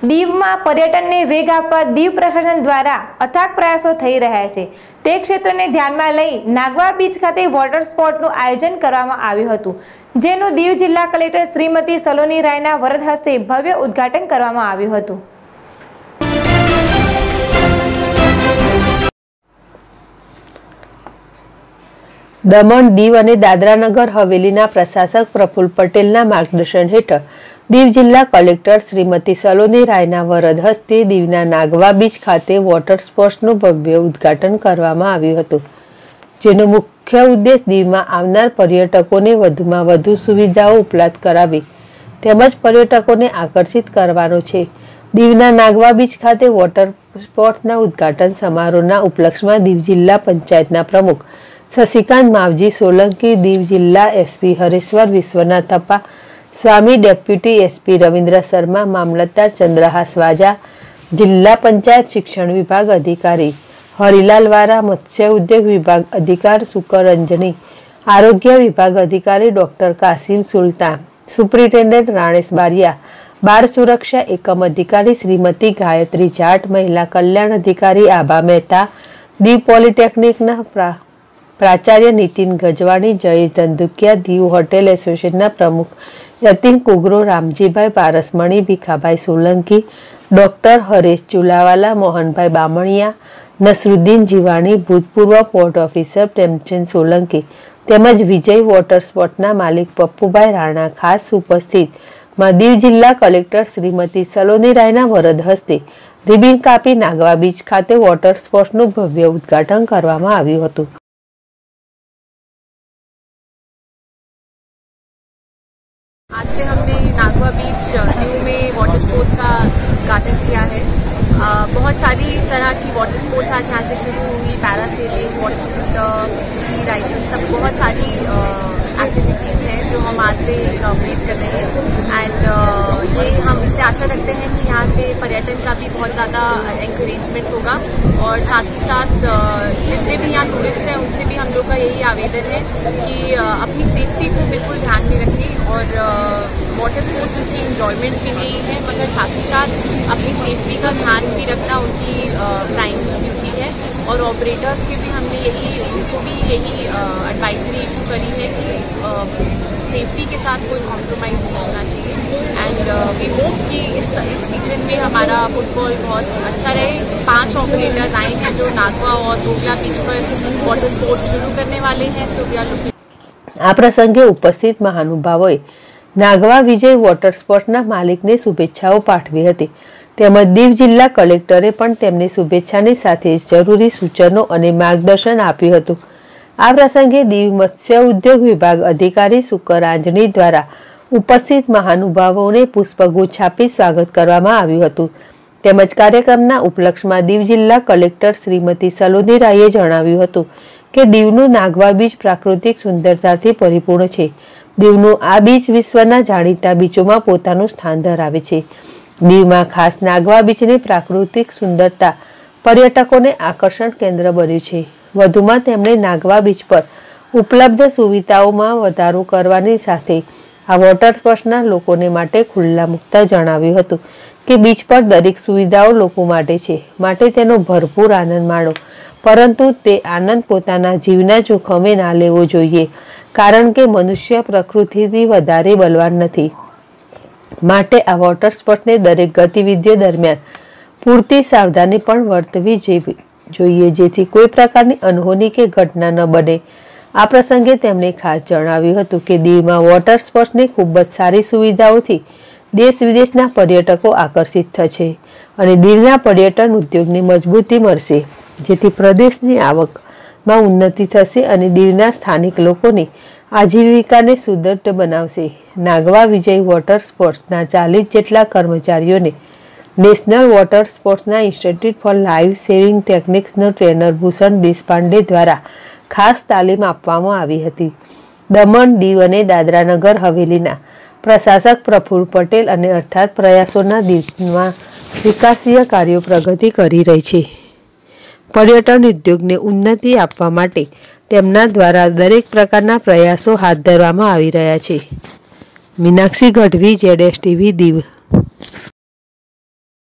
દીવમાં પર્યટનને વેગ આપવા દીવ પ્રશાસન દ્વારા અથાગ પ્રયાસો થઈ રહ્યા છે। તે ક્ષેત્રને ધ્યાનમાં લઈ નાગવા બીચ ખાતે વોટર સ્પોર્ટનું આયોજન કરવામાં આવ્યું હતું, જેનું દીવ જિલ્લા કલેક્ટર શ્રીમતી સલોની રાયના વરદ હસ્તે ભવ્ય ઉદ્ઘાટન કરવામાં આવ્યું હતું। દમણ, દીવ અને દાદરાનગર હવેલીના પ્રશાસક પ્રફુલ્લ પટેલના માર્ગદર્શન હેઠળ દીવ જિલ્લા કલેક્ટર શ્રીમતી સલોની રાયના વરદ હસ્તે દીવના નાગવા બીચ ખાતે વોટર સ્પોર્ટ્સનું ભવ્ય ઉદ્ઘાટન કરવામાં આવ્યું હતું, જેનો મુખ્ય ઉદ્દેશ દીવમાં આવનાર પર્યટકોને વધુમાં વધુ સુવિધાઓ ઉપલબ્ધ કરાવી તેમજ પર્યટકોને આકર્ષિત કરવાનો છે। દીવના નાગવા બીચ ખાતે વોટર સ્પોર્ટ્સના ઉદ્ઘાટન સમારોહના ઉપલક્ષમાં દીવ જિલ્લા પંચાયતના પ્રમુખ શશિકાંત માવજી સોલંકી, દીવ જિલ્લા SP Hareshwar Vishwanath Thappa, Swami deputy SP Ravindra Sharma, મામલતદાર ચંદ્રહાસ વાજા, જિલ્લા પંચાયત શિક્ષણ વિભાગ અધિકારી હરિલાલ વારા, મત્સ્ય ઉદ્યોગ વિભાગ અધિકારી સુકરંજની, આરોગ્ય વિભાગ અધિકારી ડોક્ટર કાસિમ સુલતાન, સુપ્રિન્ટેન્ડન્ટ રાણેશ બારિયા, બાળ સુરક્ષા એકમ અધિકારી શ્રીમતી ગાયત્રી જાટ, મહિલા કલ્યાણ અધિકારી આભા મહેતા, દીવ પોલિટેકનિકના प्राचार्य नितिन गजवाणी, जयेश धंधुकिया, दीव होटेल एसोसिएशन प्रमुख यतीन कुगरो, रामजी भाई पारसमणी, भीखाभाई सोलंकी, डॉक्टर हरेश चुलावाला, मोहन भाई बामणिया, नसरुद्दीन जीवाणी, भूतपूर्व पोर्ट ऑफिसर प्रेमचंद सोलंकी तेमज विजय वॉटर स्पोर्ट्सना मालिक पप्पूभाई राणा खास उपस्थित में दीव जिला कलेक्टर श्रीमती सलोनी रायना वरद हस्ते रिबीन कापी नागवा बीच खाते वॉटर स्पोर्ट्सનું भव्य उद्घाटन કરવામાં આવ્યું હતું। आज से हमने नागवा बीच दीव में वाटर स्पोर्ट्स का उद्घाटन किया है। बहुत सारी तरह की वाटर स्पोर्ट्स आज यहाँ से शुरू हुई, parasailing, water scooter, sea riding, सब बहुत सारी एक्टिविटीज़ हैं जो हम आज से इनॉग्रेट कर रहे हैं। एंड ये हम इससे आशा रखते हैं कि यहाँ पे पर्यटन का भी बहुत ज़्यादा एंकरेजमेंट होगा और साथ ही साथ जितने भी यहाँ टूरिस्ट हैं उनसे भी हम लोग का यही आवेदन है कि अपनी सेफ्टी को बिल्कुल ध्यान में रखें और वाटर स्पोर्ट्स उनकी इंजॉयमेंट के लिए ही है, मगर साथ ही साथ अपनी सेफ्टी का ध्यान भी रखना उनकी प्राइम ड्यूटी है। और ऑपरेटर्स के भी हमने उनको भी यही एडवाइजरी इशू करी है कि सेफ्टी के साथ कोई कॉम्प्रोमाइज़ नहीं होना चाहिए। एंड वी होप कि इस सीजन में हमारा फुटबॉल बहुत अच्छा रहे। 5 ऑपरेटर्स आए हैं जो नागवा और दोगला बीच पर वाटर स्पोर्ट्स शुरू करने वाले हैं। So we are looking. आ प्रसंगे उपस्थित महानुभावोए नागवा विजय वॉटर स्पोर्ट्सना मालिकने शुभेच्छाओ पाठवी हती। તેમજ દીવ જિલ્લા કલેક્ટરે પણ તેમને શુભેચ્છાની સાથે જરૂરી સૂચનો અને માર્ગદર્શન આપ્યું હતું। આ પ્રસંગે દીવ મત્સ્ય ઉદ્યોગ વિભાગ અધિકારી સુકરાંજની દ્વારા ઉપસ્થિત મહાનુભાવોને પુષ્પગુચ્છ આપી સ્વાગત કરવામાં આવ્યું હતું। તેમજ કાર્યક્રમના ઉપલક્ષમાં દીવ જિલ્લા કલેક્ટર શ્રીમતી સલોની રાયે જણાવ્યું હતું કે દીવનું નાગવા બીચ પ્રાકૃતિક સુંદરતાથી પરિપૂર્ણ છે। દીવનું આ બીચ વિશ્વના જાણીતા બીચોમાં પોતાનું સ્થાન ધરાવે છે। દીવમાં ખાસ નાગવા બીચની પ્રાકૃતિક સુંદરતા પર્યટકોને આકર્ષણ કેન્દ્ર બન્યું છે। વધુમાં તેમણે નાગવા બીચ પર ઉપલબ્ધ સુવિધાઓમાં વધારો કરવાની સાથે આ વોટર સ્પોર્ટ્સના લોકોને માટે ખુલ્લા મુકતા જણાવ્યું હતું કે બીચ પર દરેક સુવિધાઓ લોકો માટે છે, માટે તેનો ભરપૂર આનંદ માણો, પરંતુ તે આનંદ પોતાના જીવના જોખમે ના લેવો જોઈએ, કારણ કે મનુષ્ય પ્રકૃતિથી વધારે બલવાન નથી। માટે આ વોટર સ્પોર્ટ્સને દરેક ગતિવિધિઓ દરમિયાન પૂરતી સાવધાની પણ વર્તવી જોઈએ, જેથી કોઈ પ્રકારની અનહોની કે ઘટના ન બને। આ પ્રસંગે તેમણે ખાસ જણાવ્યું હતું કે દીવમાં વોટર સ્પોર્ટ્સની ખૂબ જ સારી સુવિધાઓથી દેશ વિદેશના પર્યટકો આકર્ષિત થશે અને દીવના પર્યટન ઉદ્યોગને મજબૂતી મળશે, જેથી પ્રદેશની આવકમાં ઉન્નતિ થશે અને દીવના સ્થાનિક લોકોની આજીવિકાને સુદૃઢ બનાવશે। નાગવા વિજય વોટર સ્પોર્ટ્સના 40 જેટલા કર્મચારીઓને નેશનલ વોટર સ્પોર્ટ્સના ઇન્સ્ટિટ્યૂટ ફોર લાઈફ સેવિંગ ટેકનિક્સના ટ્રેનર ભૂષણ દેશપાંડે દ્વારા ખાસ તાલીમ આપવામાં આવી હતી। દમણ, દીવ અને દાદરાનગર હવેલીના પ્રશાસક પ્રફુલ્લ પટેલ અને અર્થાત પ્રયાસોના દીવમાં વિકાસીય કાર્યો પ્રગતિ કરી રહી છે। પર્યટન ઉદ્યોગને ઉન્નતિ આપવા માટે તેમના દ્વારા દરેક પ્રકારના પ્રયાસો હાથ ધરવામાં આવી રહ્યા છે। Meenakshi Gadhvi, ZSTV Diu.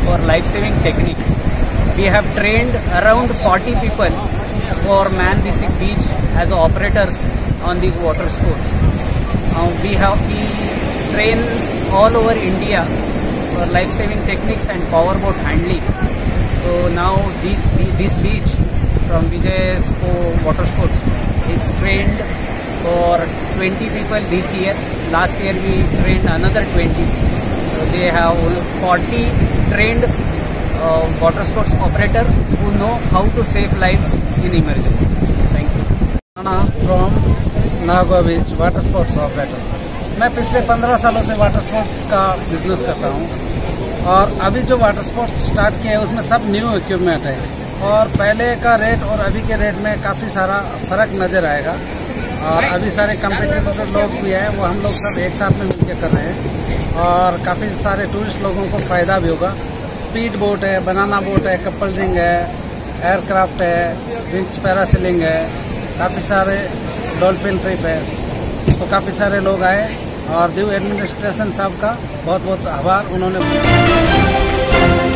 for life-saving techniques. We have trained around 40 people for Man Basic Beach as operators on these water sports. We train all over India for life-saving techniques and powerboat handling. So now this beach from Vijay Water Sports is trained for 20 people this year. Last year we trained another 20. So they have 40 trained water sports operator who know how to save lives in emergency. Thank you. From Nagva beach water sports operator. मैं पिछले 15 सालों से water sports का business करता हूं और अभी जो वाटर स्पोर्ट्स स्टार्ट किया है उसमें सब न्यू इक्विपमेंट है और पहले का रेट और अभी के रेट में काफ़ी सारा फ़र्क नज़र आएगा। और अभी सारे कम्पिटिटर लोग भी हैं, वो हम लोग सब एक साथ में मिलकर कर रहे हैं और काफ़ी सारे टूरिस्ट लोगों को फ़ायदा भी होगा। स्पीड बोट है, बनाना बोट है, कपल रिंग है, एयरक्राफ्ट है, विंच पैरासेलिंग है, काफ़ी सारे डॉल्फिन ट्रिप है। तो काफ़ी सारे लोग आए और दीव एडमिनिस्ट्रेशन साहब का बहुत बहुत आभार। उन्होंने